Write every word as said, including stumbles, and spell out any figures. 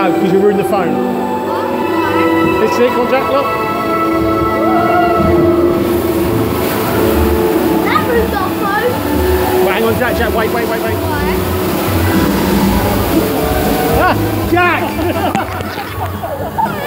No, because you ruined the phone. Let's see, come on, Jack, look. That ruined our phone. Well, hang on, Jack, Jack, wait, wait, wait, wait. Why? Ah, Jack!